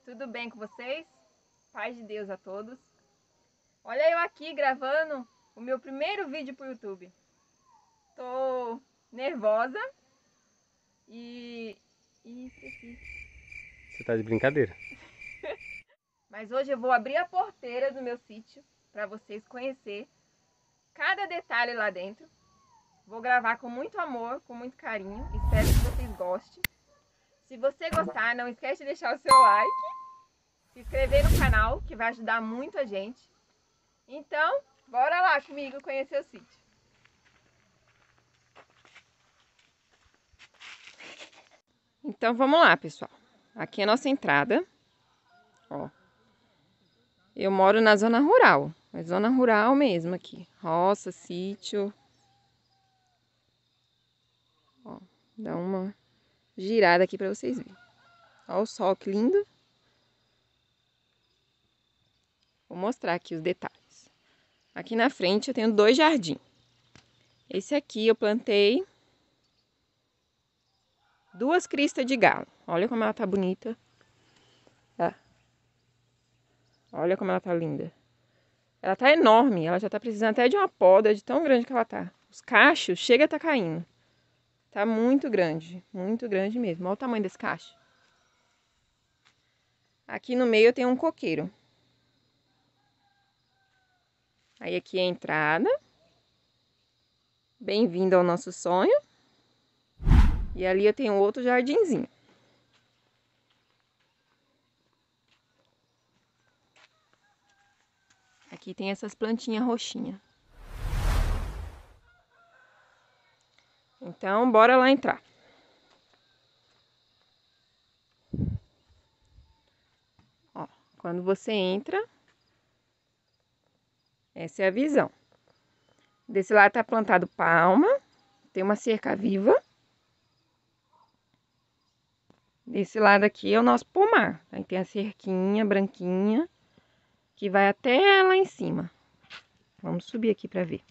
Tudo bem com vocês? Paz de Deus a todos. Olha eu aqui gravando o meu primeiro vídeo pro YouTube. Tô nervosa e esqueci. Você tá de brincadeira. Mas hoje eu vou abrir a porteira do meu sítio para vocês conhecer cada detalhe lá dentro. Vou gravar com muito amor, com muito carinho. Espero que vocês gostem. Se você gostar, não esquece de deixar o seu like, se inscrever no canal, que vai ajudar muito a gente. Então, bora lá comigo conhecer o sítio. Então, vamos lá, pessoal. Aqui é a nossa entrada. Ó. Eu moro na zona rural. É zona rural mesmo aqui. Roça, sítio. Ó, dá uma girada aqui pra vocês verem. Ó o sol, que lindo. Vou mostrar aqui os detalhes. Aqui na frente eu tenho 2 jardins. Esse aqui eu plantei 2 cristas de galo. Olha como ela tá bonita. Tá? Olha como ela tá linda. Ela tá enorme. Ela já tá precisando até de uma poda de tão grande que ela tá. Os cachos chega a tá caindo. Tá muito grande mesmo. Olha o tamanho desse cacho. Aqui no meio eu tenho um coqueiro. Aí aqui é a entrada. Bem-vindo ao nosso sonho. E ali eu tenho outro jardinzinho. Aqui tem essas plantinhas roxinhas. Então, bora lá entrar. Ó, quando você entra, essa é a visão. Desse lado tá plantado palma, tem uma cerca viva. Desse lado aqui é o nosso pomar. Aí tem a cerquinha branquinha, que vai até lá em cima. Vamos subir aqui para ver.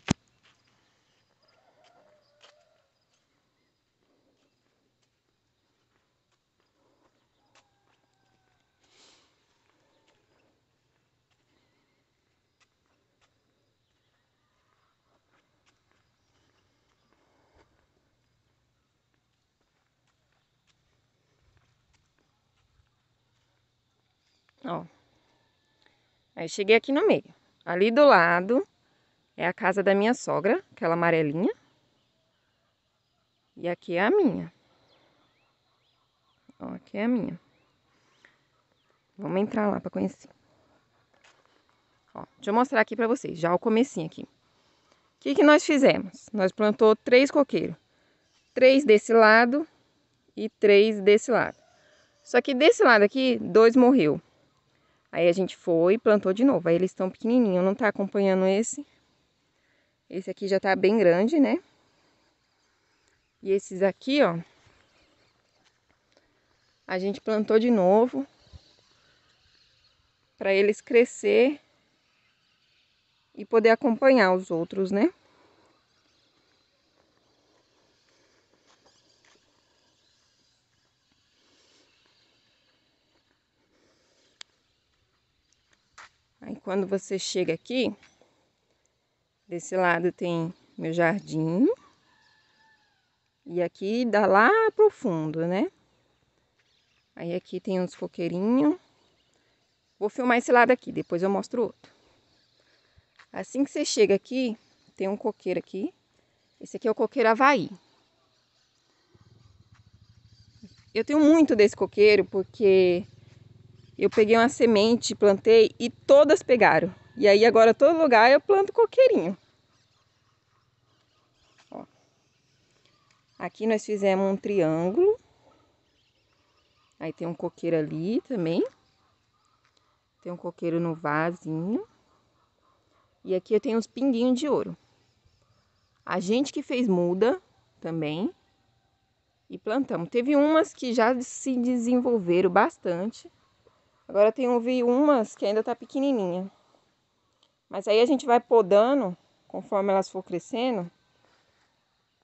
Ó. Aí cheguei aqui no meio. Ali do lado é a casa da minha sogra, aquela amarelinha. E aqui é a minha. Ó, aqui é a minha. Vamos entrar lá para conhecer. Ó, deixa eu mostrar aqui para vocês, já o comecinho aqui. O que nós fizemos? Nós plantou 3 coqueiros. 3 desse lado e 3 desse lado. Só que desse lado aqui, 2 morreu. Aí a gente foi e plantou de novo. Aí eles estão pequenininhos, não tá acompanhando esse. Esse aqui já tá bem grande, né? E esses aqui, ó, a gente plantou de novo para eles crescer e poder acompanhar os outros, né? Aí quando você chega aqui, desse lado tem meu jardim. E aqui dá lá pro fundo, né? Aí aqui tem uns coqueirinhos. Vou filmar esse lado aqui, depois eu mostro o outro. Assim que você chega aqui, tem um coqueiro aqui. Esse aqui é o coqueiro Havaí. Eu tenho muito desse coqueiro porque eu peguei uma semente, plantei e todas pegaram. E aí agora todo lugar eu planto coqueirinho. Ó. Aqui nós fizemos um triângulo. Aí tem um coqueiro ali também. Tem um coqueiro no vasinho. E aqui eu tenho uns pinguinhos de ouro. A gente que fez muda também. E plantamos. Teve umas que já se desenvolveram bastante. Agora tem umas que ainda tá pequenininha. Mas aí a gente vai podando conforme elas for crescendo.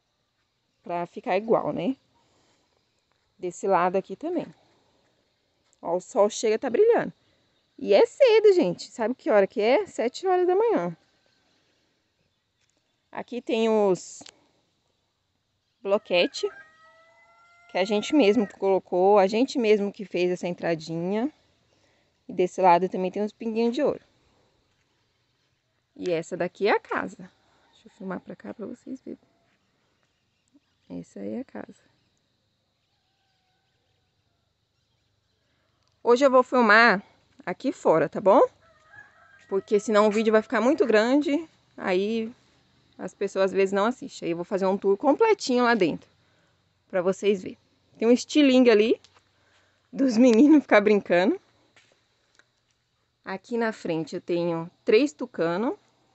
Pra ficar igual, né? Desse lado aqui também. Ó, o sol chega, tá brilhando. E é cedo, gente. Sabe que hora que é? 7 horas da manhã. Aqui tem os bloquete, que a gente mesmo colocou, a gente mesmo que fez essa entradinha. E desse lado também tem uns pinguinhos de ouro. E essa daqui é a casa. Deixa eu filmar pra cá pra vocês verem. Essa aí é a casa. Hoje eu vou filmar aqui fora, tá bom? Porque senão o vídeo vai ficar muito grande, aí as pessoas às vezes não assistem. Aí eu vou fazer um tour completinho lá dentro, pra vocês verem. Tem um estilingue ali, dos meninos ficar brincando. Aqui na frente eu tenho 3 tucanos.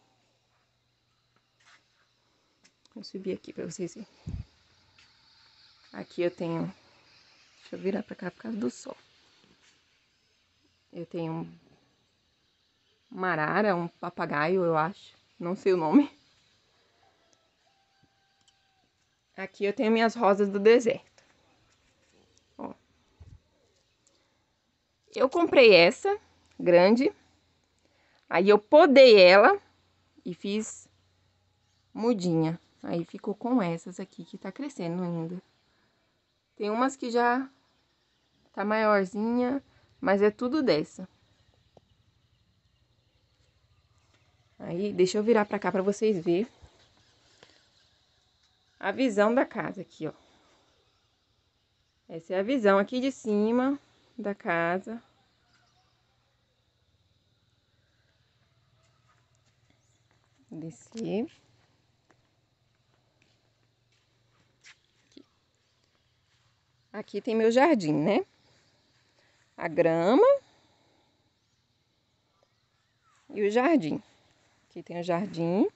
Vou subir aqui pra vocês verem. Aqui eu tenho... Deixa eu virar pra cá por causa do sol. Eu tenho uma arara, um papagaio, eu acho. Não sei o nome. Aqui eu tenho minhas rosas do deserto. Ó. Eu comprei essa, grande. Aí eu podei ela e fiz mudinha. Aí ficou com essas aqui que tá crescendo ainda. Tem umas que já tá maiorzinha, mas é tudo dessa. Aí, deixa eu virar pra cá pra vocês verem a visão da casa aqui, ó. Essa é a visão aqui de cima da casa. Vou descer. Aqui tem meu jardim, né? A grama e o jardim. Aqui tem o jardim.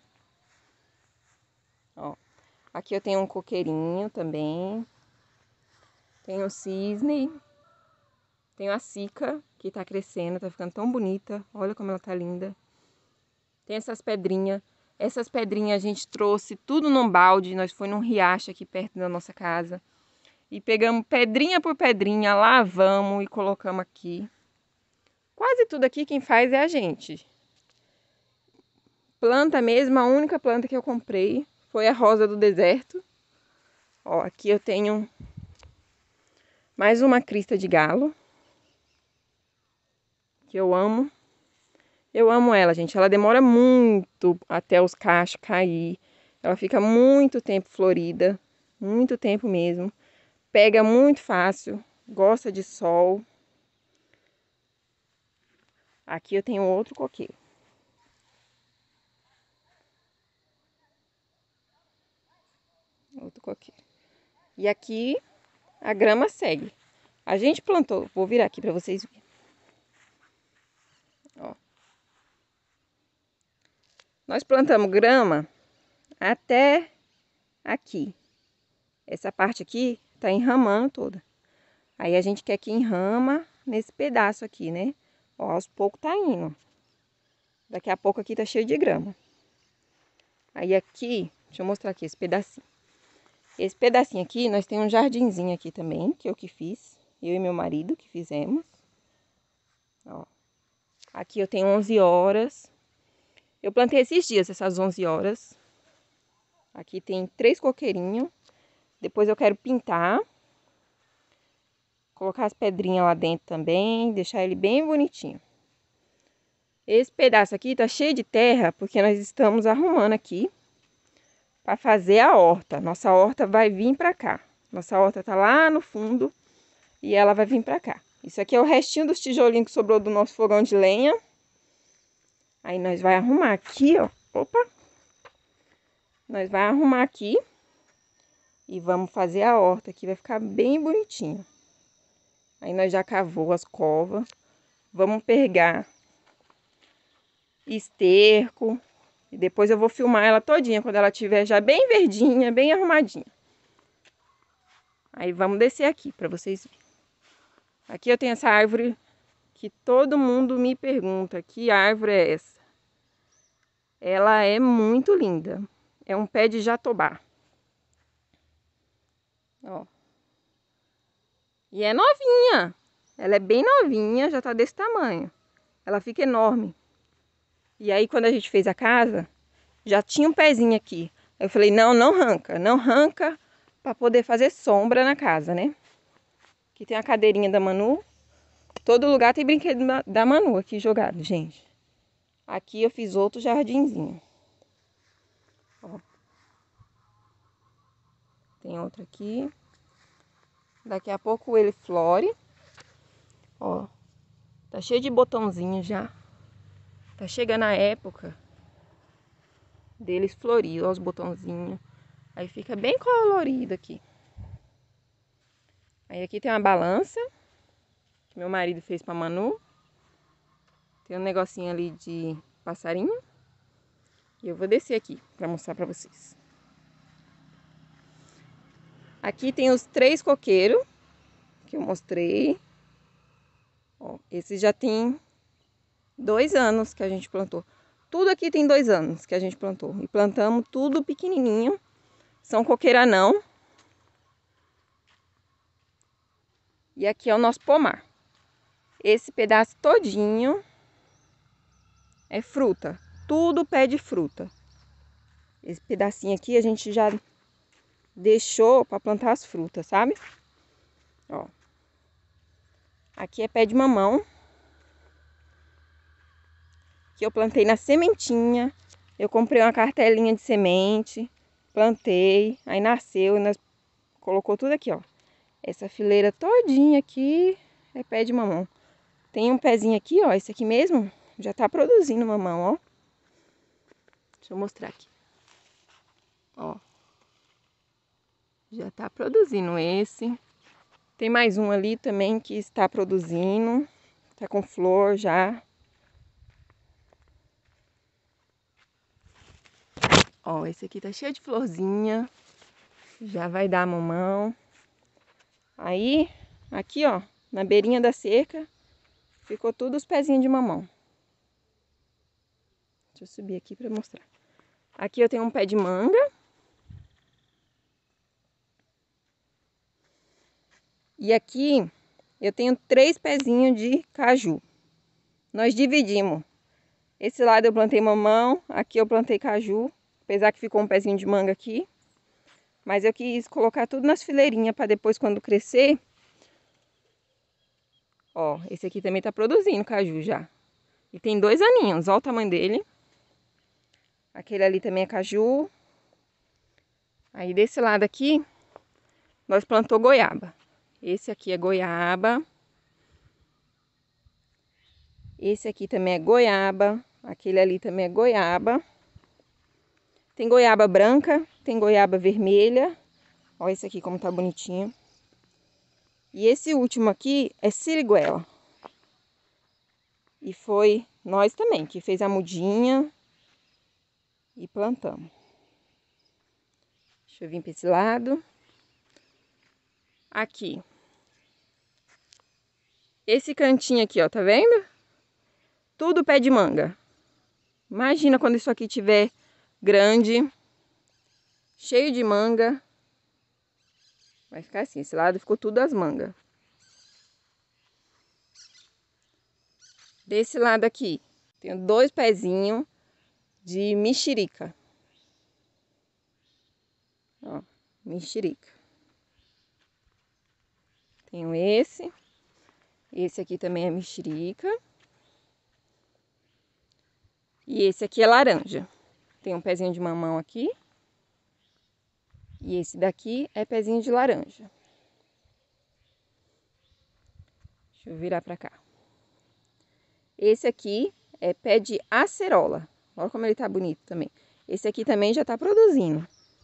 Ó. Aqui eu tenho um coqueirinho também. Tenho o cisne. Tenho a cica, que tá crescendo, tá ficando tão bonita. Olha como ela tá linda. Tem essas pedrinhas. Essas pedrinhas a gente trouxe tudo num balde. Nós fomos num riacho aqui perto da nossa casa. E pegamos pedrinha por pedrinha, lavamos e colocamos aqui. Quase tudo aqui quem faz é a gente. Planta mesmo, a única planta que eu comprei foi a rosa do deserto. Ó, aqui eu tenho mais uma crista de galo. Que eu amo. Eu amo ela, gente. Ela demora muito até os cachos cair. Ela fica muito tempo florida. Muito tempo mesmo. Pega muito fácil. Gosta de sol. Aqui eu tenho outro coqueiro. Outro coqueiro. E aqui a grama segue. A gente plantou. Vou virar aqui pra vocês verem. Ó. Nós plantamos grama até aqui. Essa parte aqui tá enramando toda. Aí a gente quer que enrama nesse pedaço aqui, né? Ó, aos poucos tá indo. Daqui a pouco aqui tá cheio de grama. Aí aqui, deixa eu mostrar aqui esse pedacinho. Esse pedacinho aqui, nós temos um jardinzinho aqui também, que eu que fiz. Eu e meu marido que fizemos. Ó. Aqui eu tenho 11 horas. Eu plantei esses dias, essas 11 horas. Aqui tem 3 coqueirinhos. Depois eu quero pintar. Colocar as pedrinhas lá dentro também. Deixar ele bem bonitinho. Esse pedaço aqui tá cheio de terra, porque nós estamos arrumando aqui para fazer a horta. Nossa horta vai vir para cá. Nossa horta tá lá no fundo e ela vai vir para cá. Isso aqui é o restinho dos tijolinhos que sobrou do nosso fogão de lenha. Aí nós vai arrumar aqui, ó. Opa! Nós vai arrumar aqui e vamos fazer a horta aqui, vai ficar bem bonitinho. Aí nós já cavou as covas. Vamos pegar esterco. E depois eu vou filmar ela todinha, quando ela estiver já bem verdinha, bem arrumadinha. Aí vamos descer aqui para vocês verem. Aqui eu tenho essa árvore que todo mundo me pergunta, que árvore é essa? Ela é muito linda. É um pé de jatobá. Ó. E é novinha. Ela é bem novinha, já tá desse tamanho. Ela fica enorme. E aí, quando a gente fez a casa, já tinha um pezinho aqui. Eu falei, não, não arranca, não arranca para poder fazer sombra na casa, né? Aqui tem a cadeirinha da Manu. Todo lugar tem brinquedo da Manu aqui jogado, gente. Aqui eu fiz outro jardinzinho. Ó. Tem outro aqui. Daqui a pouco ele flore. Ó. Tá cheio de botãozinho já. Tá chegando a época deles florir, ó, os botãozinhos. Aí fica bem colorido aqui. Aí aqui tem uma balança que meu marido fez pra Manu. Tem um negocinho ali de passarinho. E eu vou descer aqui pra mostrar pra vocês. Aqui tem os 3 coqueiros que eu mostrei. Ó, esse já tem 2 anos que a gente plantou. Tudo aqui tem 2 anos que a gente plantou. E plantamos tudo pequenininho. São coqueiro anão. E aqui é o nosso pomar. Esse pedaço todinho é fruta. Tudo pé de fruta. Esse pedacinho aqui a gente já deixou para plantar as frutas, sabe? Ó. Aqui é pé de mamão. Que eu plantei na sementinha. Eu comprei uma cartelinha de semente. Plantei. Aí nasceu e nós colocou tudo aqui, ó. Essa fileira todinha aqui é pé de mamão. Tem um pezinho aqui, ó. Esse aqui mesmo já tá produzindo mamão, ó. Deixa eu mostrar aqui. Ó. Já tá produzindo esse. Tem mais um ali também que está produzindo. Tá com flor já. Ó, esse aqui tá cheio de florzinha. Já vai dar mamão. Aí, aqui, ó, na beirinha da cerca, ficou tudo os pezinhos de mamão. Deixa eu subir aqui pra mostrar. Aqui eu tenho um pé de manga. E aqui eu tenho 3 pezinhos de caju. Nós dividimos. Esse lado eu plantei mamão, aqui eu plantei caju. Apesar que ficou um pezinho de manga aqui. Mas eu quis colocar tudo nas fileirinhas para depois, quando crescer. Ó, esse aqui também tá produzindo caju já. E tem 2 aninhos, ó o tamanho dele. Aquele ali também é caju. Aí desse lado aqui, nós plantou goiaba. Esse aqui é goiaba. Esse aqui também é goiaba. Aquele ali também é goiaba. Tem goiaba branca, tem goiaba vermelha. Olha esse aqui como tá bonitinho. E esse último aqui é siriguela. E foi nós também que fez a mudinha e plantamos. Deixa eu vir para esse lado. Aqui. Esse cantinho aqui, ó, tá vendo? Tudo pé de manga. Imagina quando isso aqui tiver grande, cheio de manga. Vai ficar assim, esse lado ficou tudo as mangas. Desse lado aqui, tenho 2 pezinhos de mexerica. Ó, mexerica. Tenho esse. Esse aqui também é mexerica. E esse aqui é laranja. Tem um pezinho de mamão aqui. E esse daqui é pezinho de laranja. Deixa eu virar pra cá. Esse aqui é pé de acerola. Olha como ele tá bonito também. Esse aqui também já tá produzindo.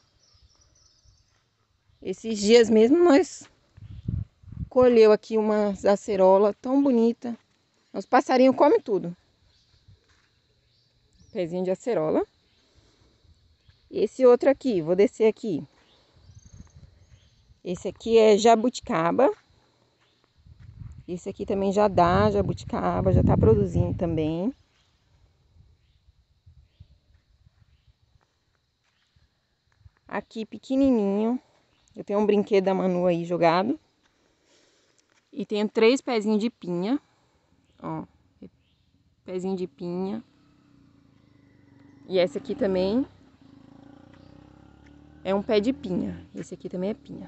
Esses dias mesmo nós colheu aqui umas acerola tão bonita. Os passarinhos comem tudo. Pezinho de acerola. Esse outro aqui, vou descer aqui. Esse aqui é jabuticaba. Esse aqui também já dá jabuticaba, já tá produzindo também. Aqui pequenininho. Eu tenho um brinquedo da Manu aí jogado. E tenho 3 pezinhos de pinha, ó, pezinho de pinha. E esse aqui também é um pé de pinha, esse aqui também é pinha.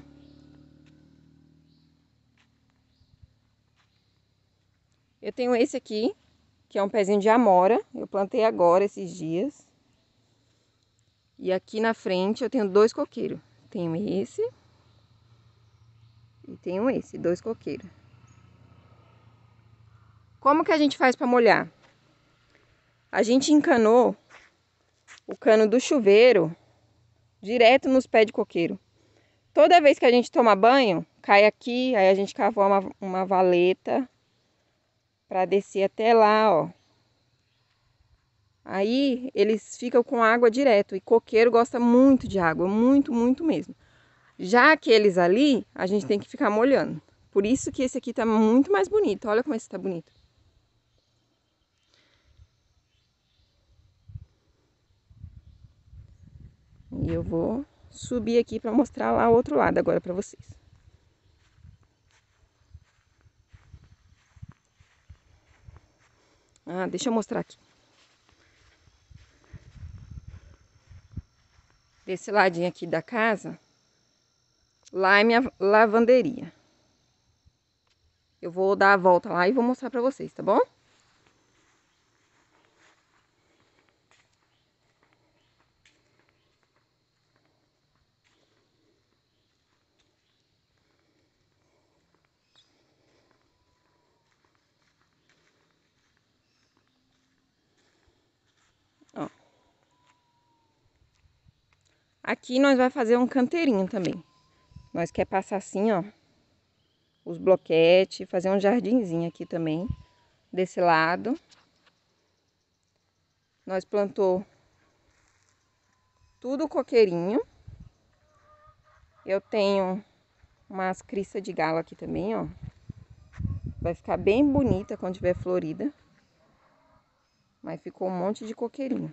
Eu tenho esse aqui, que é um pezinho de amora, eu plantei agora esses dias. E aqui na frente eu tenho 2 coqueiros, tenho esse e tenho esse, 2 coqueiros. Como que a gente faz para molhar? A gente encanou o cano do chuveiro direto nos pés de coqueiro. Toda vez que a gente toma banho, cai aqui, aí a gente cavou uma valeta para descer até lá, ó. Aí eles ficam com água direto e coqueiro gosta muito de água, muito, muito mesmo. Já aqueles ali, a gente tem que ficar molhando. Por isso que esse aqui tá muito mais bonito. Olha como esse tá bonito. E eu vou subir aqui para mostrar lá o outro lado agora para vocês. Ah, deixa eu mostrar aqui. Desse ladinho aqui da casa, lá é minha lavanderia. Eu vou dar a volta lá e vou mostrar pra vocês, tá bom? Ó. Aqui nós vai fazer um canteirinho também. Nós quer passar assim, ó, os bloquetes, fazer um jardinzinho aqui também, desse lado. Nós plantou tudo coqueirinho. Eu tenho umas cristas de galo aqui também, ó. Vai ficar bem bonita quando tiver florida. Mas ficou um monte de coqueirinho.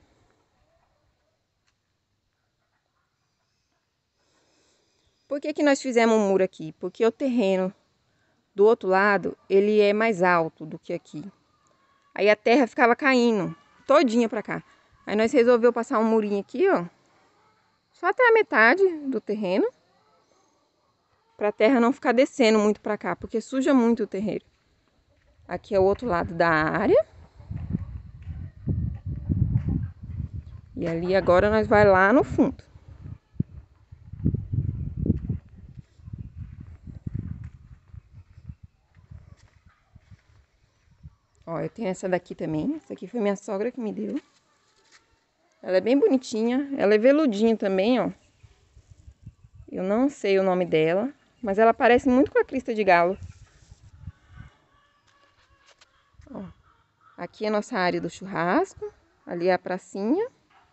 Por que que nós fizemos um muro aqui? Porque o terreno do outro lado, ele é mais alto do que aqui. Aí a terra ficava caindo todinha pra cá. Aí nós resolveu passar um murinho aqui, ó. Só até a metade do terreno. Pra terra não ficar descendo muito pra cá, porque suja muito o terreiro. Aqui é o outro lado da área. E ali agora nós vai lá no fundo. Ó, eu tenho essa daqui também. Essa aqui foi minha sogra que me deu. Ela é bem bonitinha. Ela é veludinha também, ó. Eu não sei o nome dela, mas ela parece muito com a crista de galo. Ó, aqui é a nossa área do churrasco. Ali é a pracinha.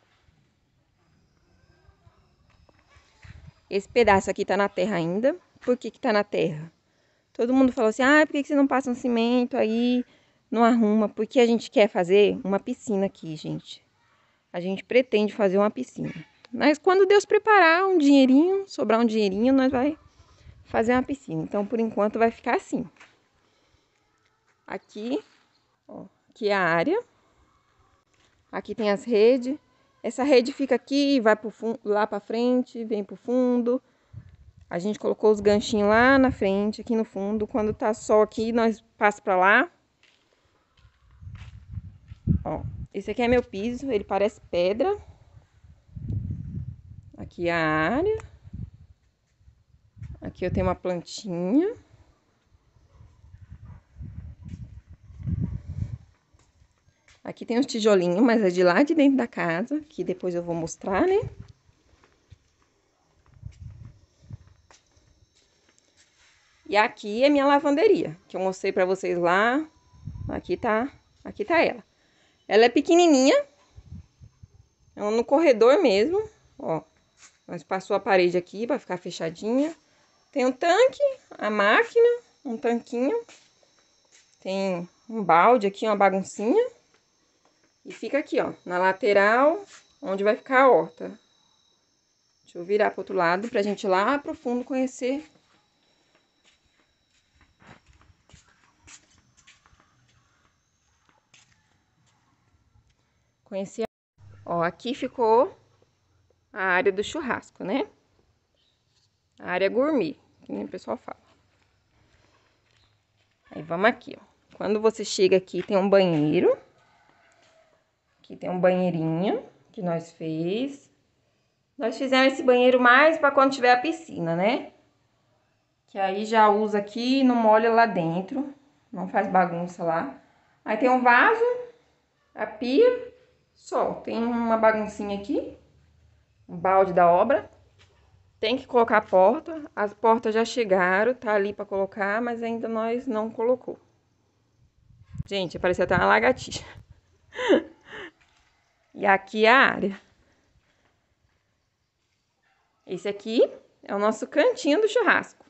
Esse pedaço aqui tá na terra ainda. Por que que tá na terra? Todo mundo falou assim, ah, por que que você não passa um cimento aí, não arruma? Porque a gente quer fazer uma piscina aqui, gente. A gente pretende fazer uma piscina. Mas quando Deus preparar um dinheirinho, sobrar um dinheirinho, nós vai fazer uma piscina. Então, por enquanto, vai ficar assim. Aqui, ó, aqui é a área. Aqui tem as redes. Essa rede fica aqui, vai pro fundo, lá pra frente, vem pro fundo. A gente colocou os ganchinhos lá na frente, aqui no fundo. Quando tá sol aqui, nós passa pra lá. Ó, esse aqui é meu piso, ele parece pedra. Aqui é a área. Aqui eu tenho uma plantinha. Aqui tem os tijolinhos, mas é de lá de dentro da casa, que depois eu vou mostrar, né? E aqui é minha lavanderia, que eu mostrei pra vocês lá. Aqui tá ela. Ela é pequenininha. É no corredor mesmo, ó. Nós passou a parede aqui pra ficar fechadinha. Tem um tanque, a máquina, um tanquinho. Tem um balde aqui, uma baguncinha. E fica aqui, ó, na lateral, onde vai ficar a horta. Deixa eu virar pro outro lado pra gente ir lá pro fundo conhecer. Conheci. Ó, aqui ficou a área do churrasco, né? A área gourmet, que nem o pessoal fala. Aí vamos aqui, ó. Quando você chega aqui, tem um banheiro. Aqui tem um banheirinho que nós fez. Nós fizemos esse banheiro mais para quando tiver a piscina, né? Que aí já usa aqui, não molha lá dentro. Não faz bagunça lá. Aí tem um vaso, a pia, só. Tem uma baguncinha aqui. Um balde da obra. Tem que colocar a porta. As portas já chegaram, tá ali pra colocar, mas ainda nós não colocou. Gente, parecia até uma lagartixa. E aqui é a área. Esse aqui é o nosso cantinho do churrasco.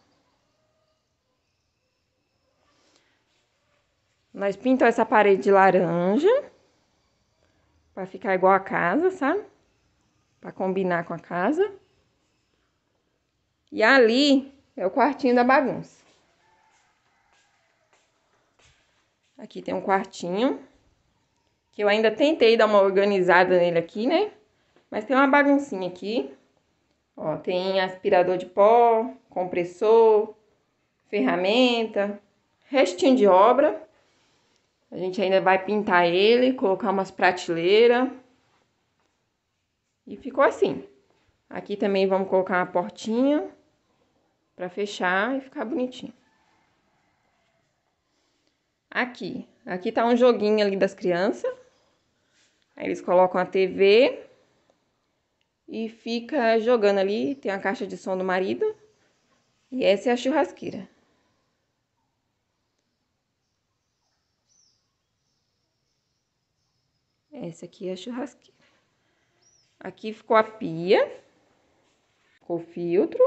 Nós pintamos essa parede de laranja. Pra ficar igual a casa, sabe? Pra combinar com a casa. E ali é o quartinho da bagunça. Aqui tem um quartinho. Que eu ainda tentei dar uma organizada nele aqui, né? Mas tem uma baguncinha aqui. Ó, tem aspirador de pó, compressor, ferramenta, restinho de obra. A gente ainda vai pintar ele, colocar umas prateleiras. E ficou assim. Aqui também vamos colocar uma portinha para fechar e ficar bonitinho. Aqui tá um joguinho ali das crianças. Aí eles colocam a TV e fica jogando ali. Tem a caixa de som do marido. E essa é a churrasqueira. Essa aqui é a churrasqueira. Aqui ficou a pia. Ficou o filtro.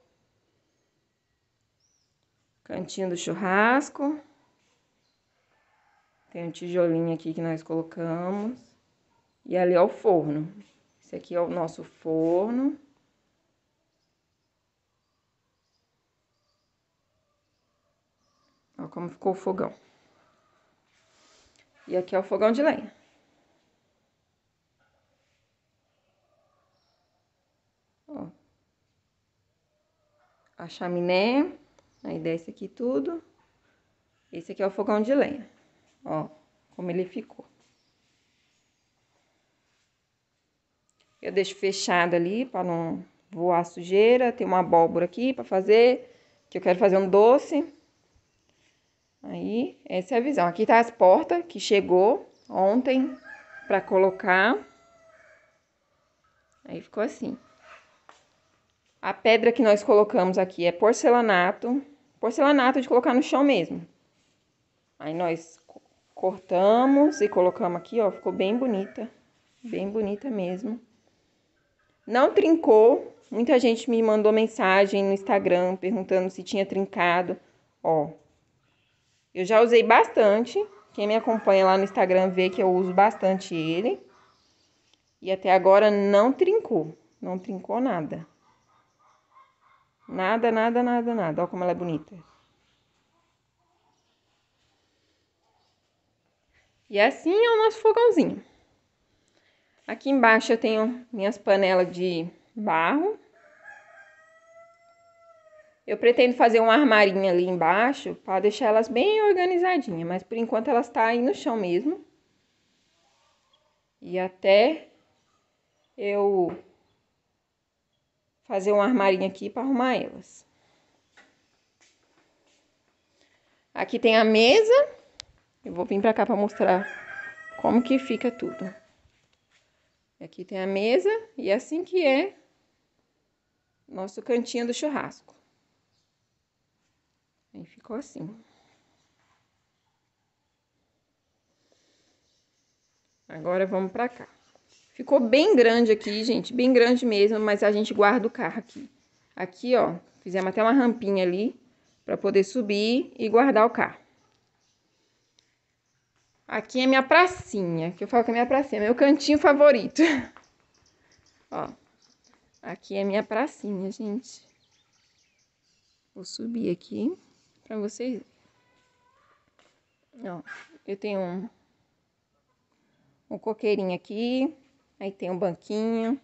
Cantinho do churrasco. Tem um tijolinho aqui que nós colocamos. E ali é o forno. Esse aqui é o nosso forno. Ó como ficou o fogão. E aqui é o fogão de lenha. Ó. A chaminé. Aí desce aqui tudo. Esse aqui é o fogão de lenha. Ó, como ele ficou. Eu deixo fechado ali para não voar sujeira. Tem uma abóbora aqui para fazer, que eu quero fazer um doce. Aí, essa é a visão. Aqui tá as portas que chegou ontem para colocar. Aí ficou assim. A pedra que nós colocamos aqui é porcelanato. Porcelanato de colocar no chão mesmo. Aí nós cortamos e colocamos aqui, ó. Ficou bem bonita. Bem bonita mesmo. Não trincou. Muita gente me mandou mensagem no Instagram perguntando se tinha trincado. Ó. Eu já usei bastante. Quem me acompanha lá no Instagram vê que eu uso bastante ele. E até agora não trincou. Não trincou nada. Nada, nada, nada, nada. Olha como ela é bonita. E assim é o nosso fogãozinho. Aqui embaixo eu tenho minhas panelas de barro. Eu pretendo fazer um armarinho ali embaixo para deixar elas bem organizadinhas, mas por enquanto elas tá aí no chão mesmo. E até eu fazer um armarinho aqui para arrumar elas. Aqui tem a mesa. Eu vou vir para cá para mostrar como que fica tudo. Aqui tem a mesa e assim que é nosso cantinho do churrasco. Aí ficou assim. Agora vamos pra cá. Ficou bem grande aqui, gente, bem grande mesmo, mas a gente guarda o carro aqui. Aqui, ó, fizemos até uma rampinha ali pra poder subir e guardar o carro. Aqui é minha pracinha, que eu falo que é minha pracinha, meu cantinho favorito. Ó, aqui é minha pracinha, gente. Vou subir aqui pra vocês verem. Ó, eu tenho um coqueirinho aqui. Aí tem um banquinho.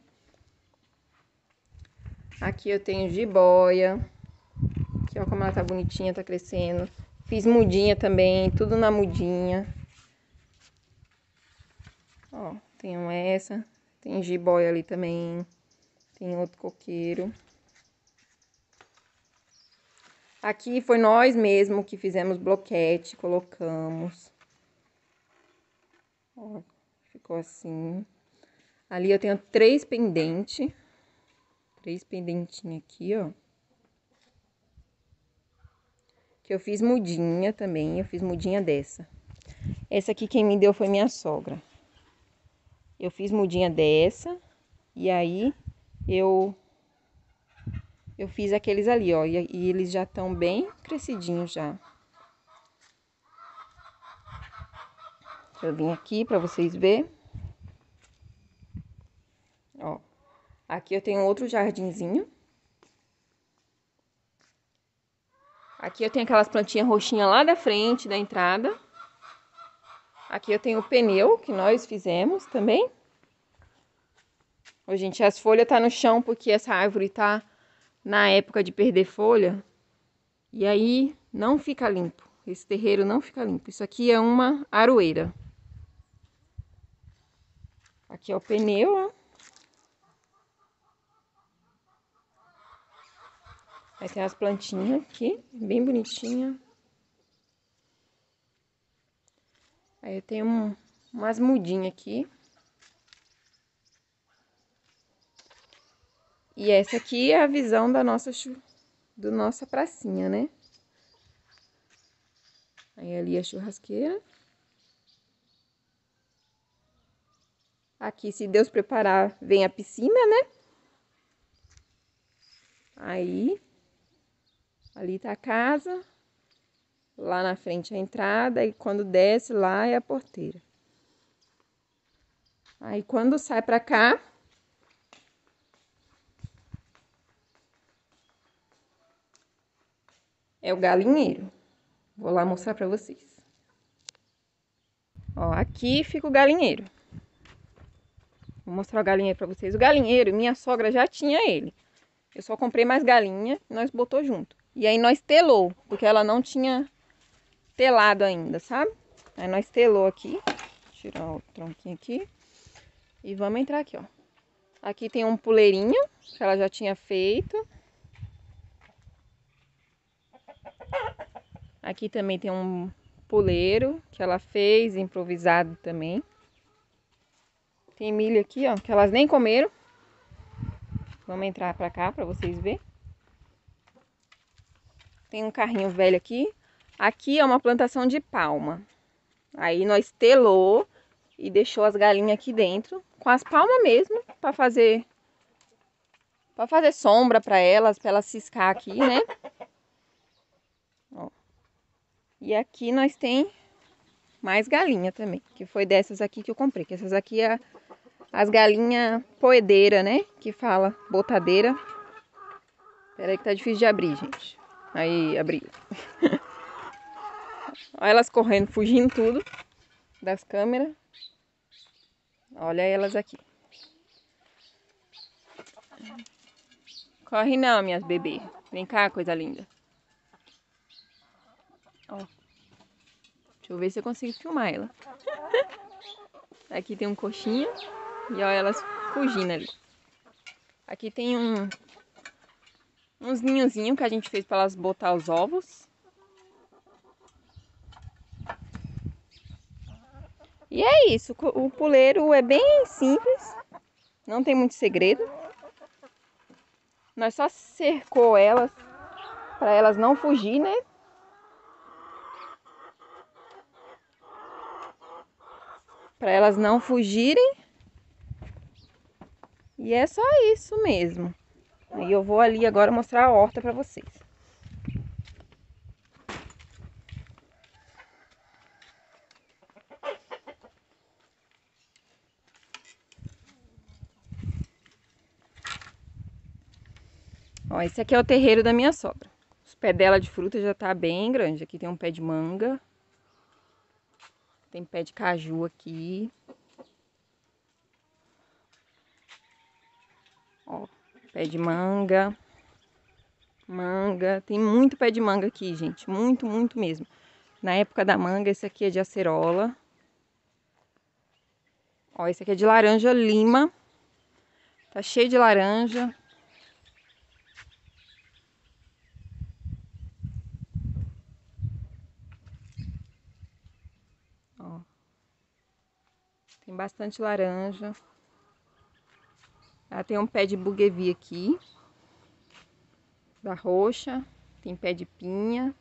Aqui eu tenho jiboia. Aqui, ó, como ela tá bonitinha, tá crescendo. Fiz mudinha também, tudo na mudinha. Ó, tenho essa. Tem jiboia ali também. Tem outro coqueiro. Aqui foi nós mesmo que fizemos bloquete, colocamos. Ó, ficou assim. Ali eu tenho 3 pendentes. 3 pendentinhos aqui, ó. Que eu fiz mudinha também, eu fiz mudinha dessa. Essa aqui quem me deu foi minha sogra. Eu fiz mudinha dessa. E aí, eu fiz aqueles ali, ó. E eles já estão bem crescidinhos já. Deixa eu vir aqui pra vocês verem. Ó. Aqui eu tenho outro jardinzinho. Aqui eu tenho aquelas plantinhas roxinhas lá da frente, da entrada. Aqui eu tenho o pneu que nós fizemos também. Ô, gente, as folhas tá no chão porque essa árvore tá na época de perder folha. E aí não fica limpo. Esse terreiro não fica limpo. Isso aqui é uma aroeira. Aqui é o pneu, ó. Aí tem as plantinhas aqui, bem bonitinha. Aí eu tenho umas mudinhas aqui. E essa aqui é a visão da nossa pracinha, né? Aí ali a churrasqueira. Aqui, se Deus preparar, vem a piscina, né? Aí, ali tá a casa. Lá na frente a entrada. E quando desce lá é a porteira. Aí quando sai pra cá, é o galinheiro. Vou lá mostrar pra vocês. Ó, aqui fica o galinheiro. Vou mostrar o galinheiro pra vocês. O galinheiro, minha sogra já tinha ele. Eu só comprei mais galinha e nós botou junto. E aí nós telou, porque ela não tinha telado ainda, sabe? Aí nós telou aqui. Tirar o tronquinho aqui. E vamos entrar aqui, ó. Aqui tem um puleirinho que ela já tinha feito. Aqui também tem um puleiro que ela fez, improvisado também. Tem milho aqui, ó, que elas nem comeram. Vamos entrar pra cá pra vocês verem. Tem um carrinho velho aqui. Aqui é uma plantação de palma. Aí nós telou e deixou as galinhas aqui dentro, com as palmas mesmo, pra fazer sombra pra elas ciscar aqui, né? Ó. E aqui nós tem mais galinha também, que foi dessas aqui que eu comprei. Que essas aqui é as galinhas poedeira, né? Que fala botadeira. Pera aí que tá difícil de abrir, gente. Aí, abriu. Olha elas correndo, fugindo tudo das câmeras. Olha elas aqui. Corre não, minhas bebês. Vem cá, coisa linda. Ó. Deixa eu ver se eu consigo filmar ela. Aqui tem um coxinha. E olha elas fugindo ali. Aqui tem uns ninhozinhos que a gente fez para elas botar os ovos. E é isso. O puleiro é bem simples. Não tem muito segredo. Nós só cercou elas para elas não fugir, né? Para elas não fugirem. E é só isso mesmo. Aí eu vou ali agora mostrar a horta para vocês. Ó, esse aqui é o terreiro da minha sogra. Os pés dela de fruta já tá bem grande. Aqui tem um pé de manga. Tem pé de caju aqui. Pé de manga. Manga. Tem muito pé de manga aqui, gente. Muito, muito mesmo. Na época da manga, esse aqui é de acerola. Ó, esse aqui é de laranja lima. Tá cheio de laranja. Ó. Tem bastante laranja. Ah, tem um pé de bougainville aqui. Da roxa. Tem pé de pinha.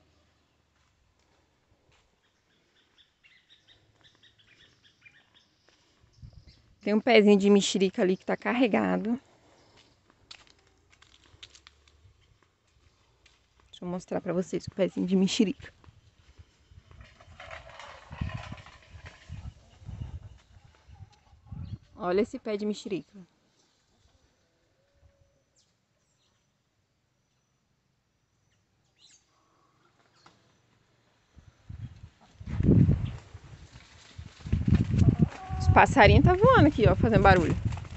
Tem um pezinho de mexerica ali que tá carregado. Deixa eu mostrar pra vocês o pezinho de mexerica. Olha esse pé de mexerica. Os passarinhos tá voando aqui, ó, fazendo barulho.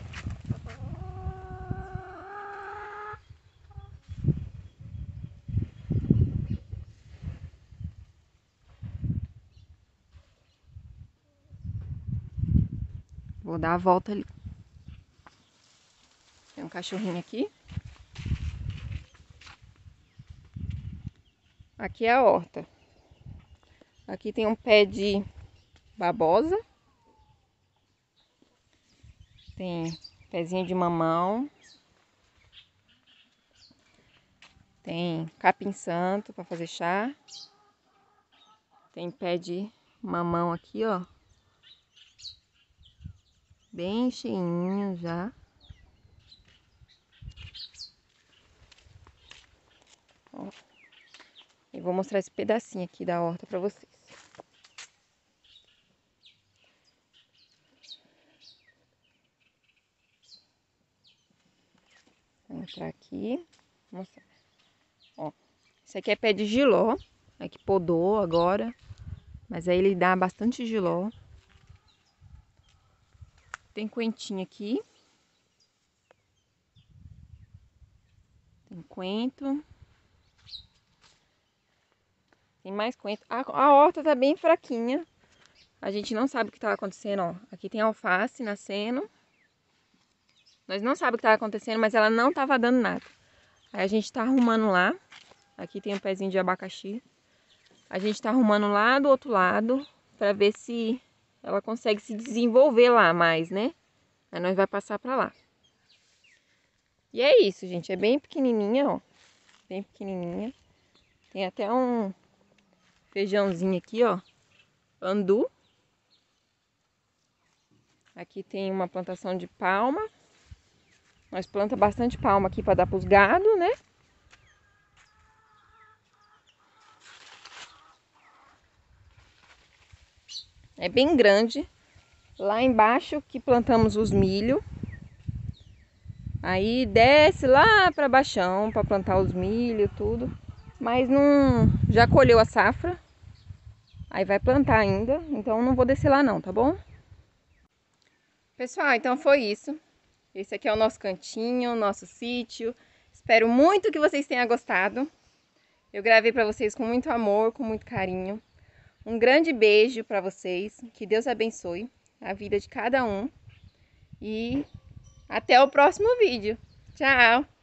Vou dar a volta ali. Tem um cachorrinho aqui. Aqui é a horta. Aqui tem um pé de babosa. Tem pezinho de mamão. Tem capim santo para fazer chá. Tem pé de mamão aqui, ó. Bem cheinho já. Ó. E vou mostrar esse pedacinho aqui da horta para vocês. Vou entrar aqui. Mostrar. Ó. Esse aqui é pé de jiló. É que podou agora. Mas aí ele dá bastante jiló. Tem coentinho aqui. Tem coentro. Tem mais coentro. A horta tá bem fraquinha. A gente não sabe o que tá acontecendo, ó. Aqui tem alface nascendo. Nós não sabemos o que tá acontecendo, mas ela não tava dando nada. Aí a gente tá arrumando lá. Aqui tem um pezinho de abacaxi. A gente tá arrumando lá do outro lado pra ver se ela consegue se desenvolver lá mais, né? Aí nós vai passar pra lá. E é isso, gente. É bem pequenininha, ó. Bem pequenininha. Tem até um feijãozinho aqui, ó. Andu. Aqui tem uma plantação de palma. Nós plantamos bastante palma aqui para dar para os gados, né? É bem grande. Lá embaixo que plantamos os milho. Aí desce lá para baixão para plantar os milho, tudo. Mas não, já colheu a safra. Aí vai plantar ainda, então não vou descer lá não, tá bom? Pessoal, então foi isso. Esse aqui é o nosso cantinho, o nosso sítio. Espero muito que vocês tenham gostado. Eu gravei para vocês com muito amor, com muito carinho. Um grande beijo para vocês. Que Deus abençoe a vida de cada um. E até o próximo vídeo. Tchau!